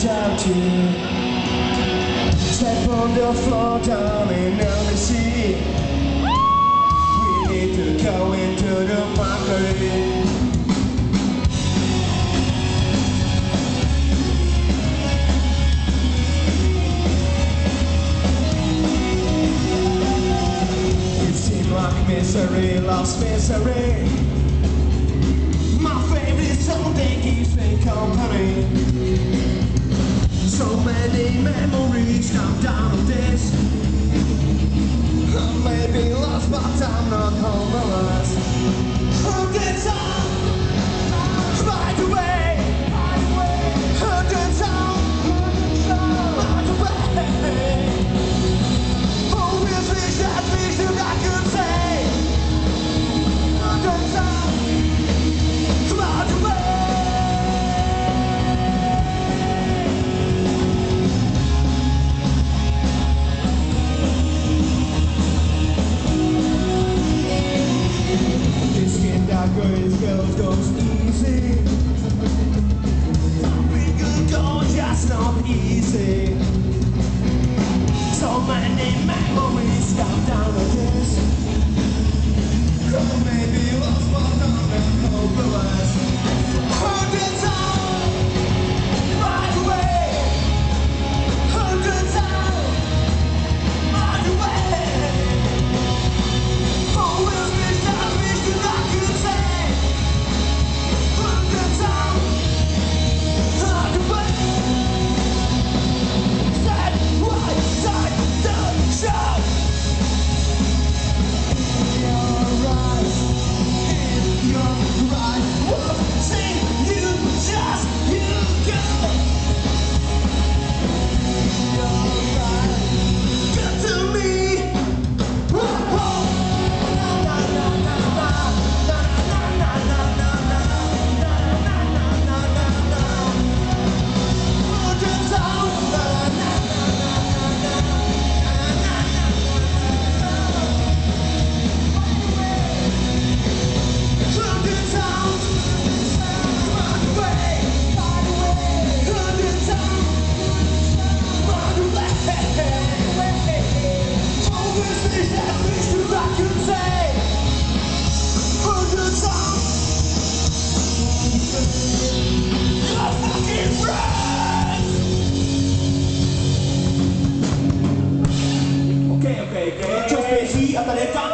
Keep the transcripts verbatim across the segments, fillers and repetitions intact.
without you. Step on the floor, darling, now we see. We need to go into the market. You seem like misery, lost misery. My favorite song that keeps me company. So many memories come down to this. I may be lost, but I'm not homeless. Hundred times, right away. Hundred times, right away. Always wish that things that I could say. Hundred times, right away. Girls goes easy. We could go just not easy. So many memories come down to this. Oh, maybe lost but I'm not hopeless. Hundred times, right away. Hundred times, right away. Always wish I wish that I could say. A tady je tak.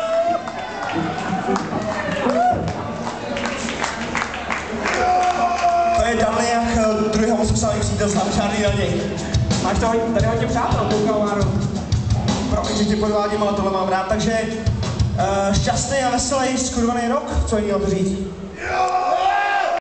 To je Danley jak druhý homosexuální přítel, znám žádný raději. Máš to tady hodně přátel, koukal Máru. Promiň, že tě podvádím, ale tohle mám rád, takže uh, šťastný a veselý, skurvaný rok, co jiného to říct?